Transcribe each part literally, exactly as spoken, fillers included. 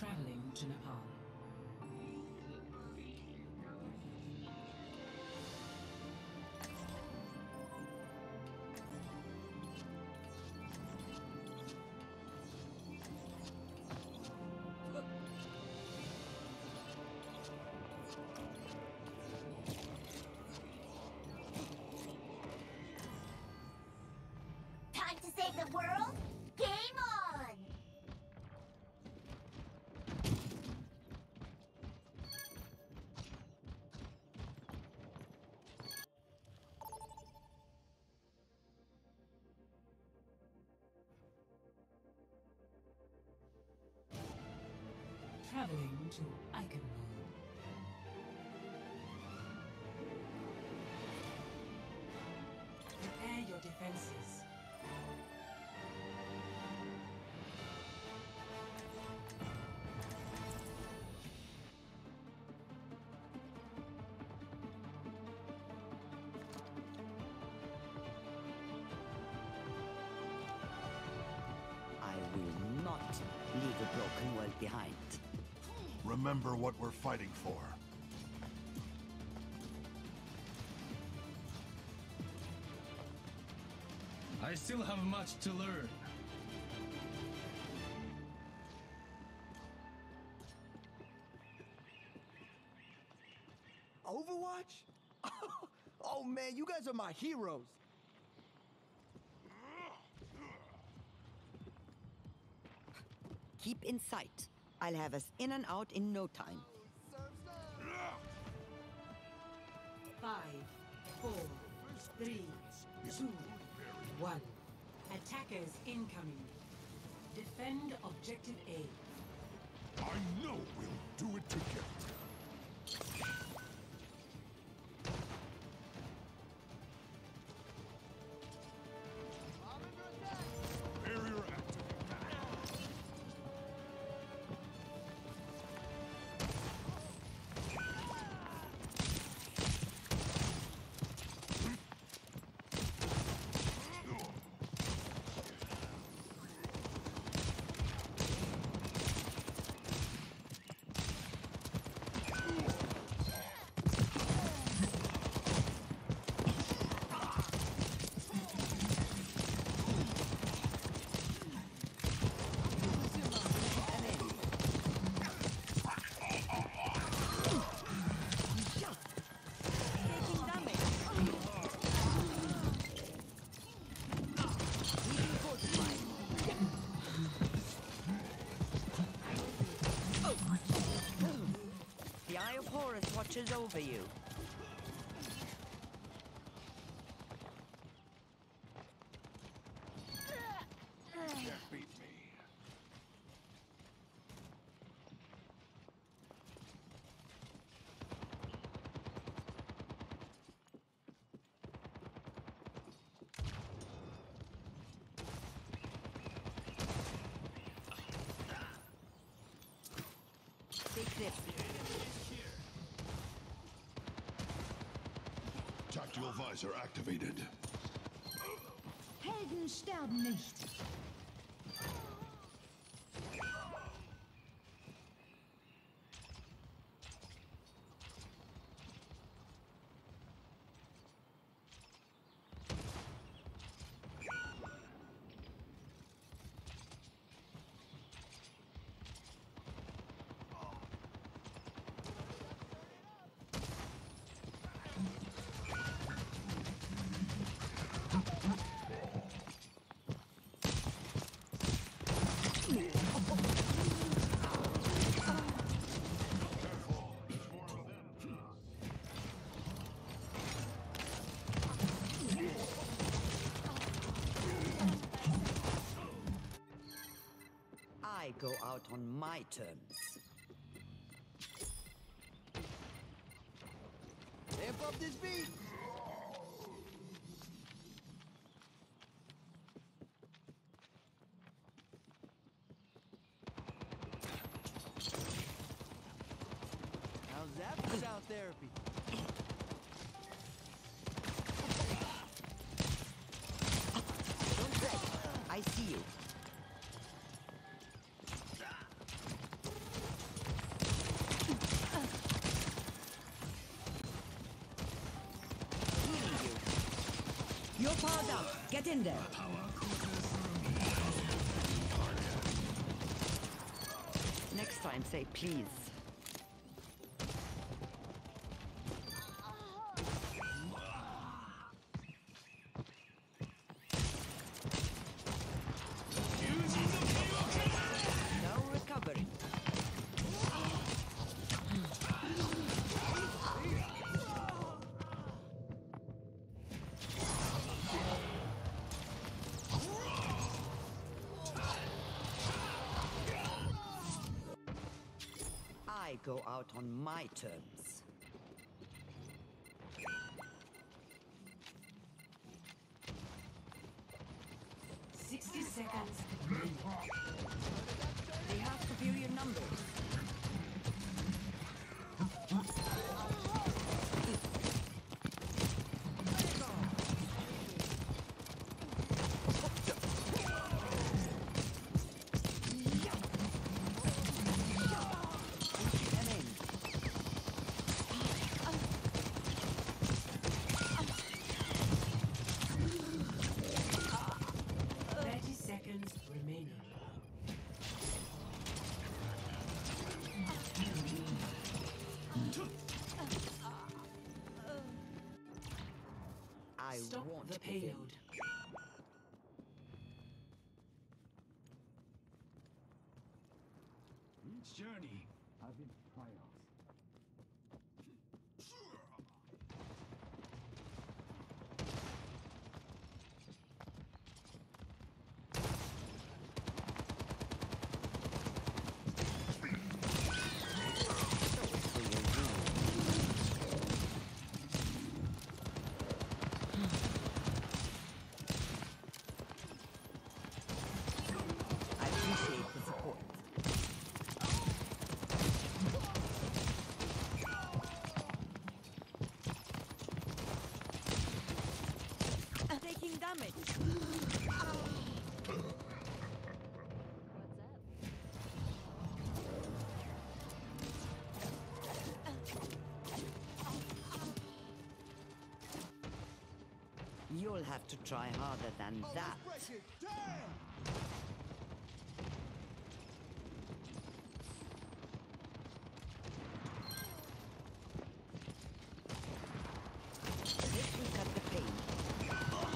Traveling to Nepal. Time to save the world? Game on! Traveling to Iconmore. Prepare your defenses. I will not leave a broken world behind. Remember what we're fighting for. I still have much to learn. Overwatch? Oh man, you guys are my heroes. Keep in sight. I'll have us in and out in no time. Five, four, three, two, one. Attackers incoming. Defend objective A. I know we'll do it together. Barrier active. The Eye of Horus watches over you. Can't beat me. Take this. Tactical visor activated. Helden sterben nicht. I go out on my terms. Amp up this beat. How's that for sound therapy? Don't fret. I see you. powered up. Get in there. Next time, say please. No recovery. I go out on my terms. Sixty seconds. They have superior numbers. Thirty seconds remaining. I Stop won't the give in. payload. Each journey has its trials. I appreciate the support. Taking damage. You'll have to try harder than that. Break it down! This will cut the pain.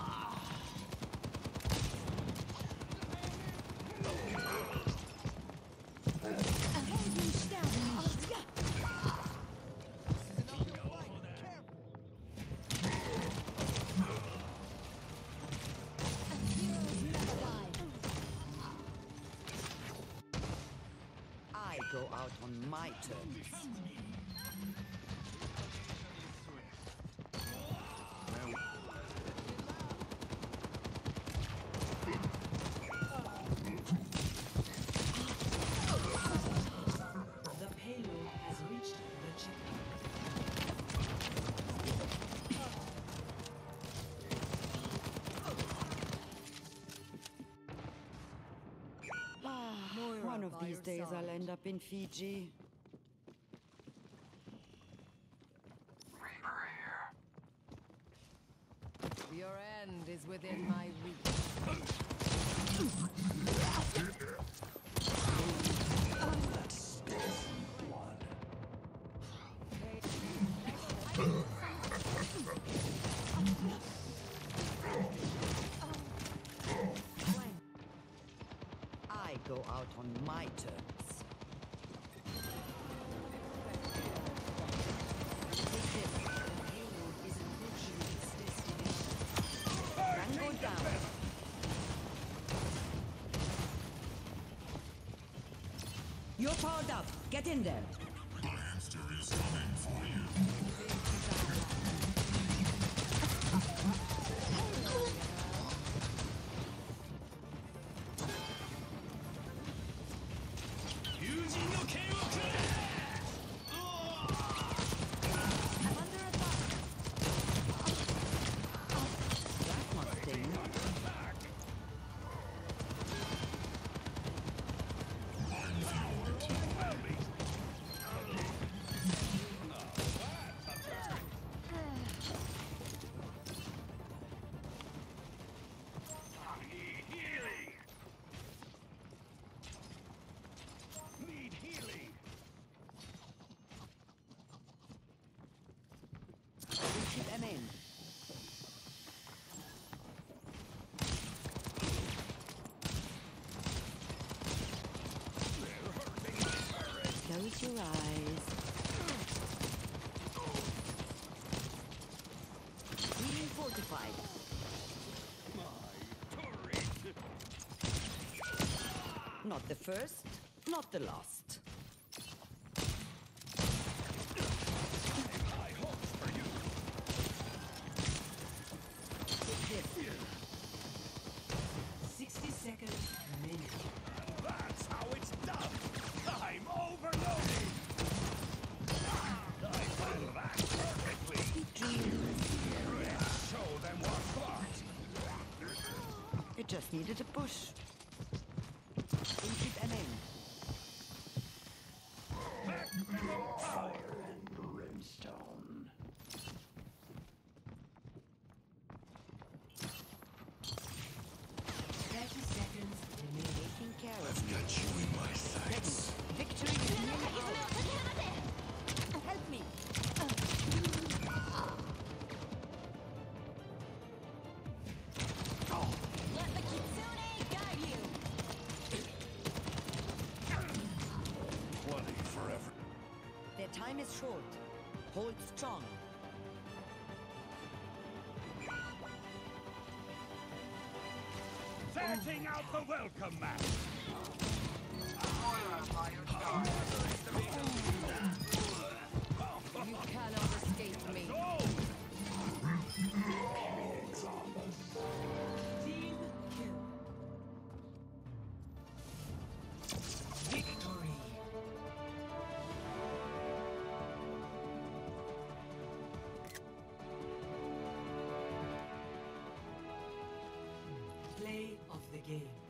I go out on my terms. The payload has reached the checkpoint. One of these days I'll end up in Fiji. Your end is within my reach. I go out on my terms. Take this. Tango down. You're powered up. Get in there. The hamster is coming for you. That must sting. try. Not the first, not the last. High hopes for you. sixty seconds remaining. That's how it's done. I'm overloading. I planned that perfectly. Show them what's what. It just needed a push. And keep aiming. Fire and brimstone. thirty seconds remaining. Taking care of I've got you in my sights. victory is nearly ours. Help me. Let the Kitsune guide you. twenty forever. Their time is short. Hold strong. Setting out the welcome mat. You cannot escape me. Team kill. Victory. Play of the game.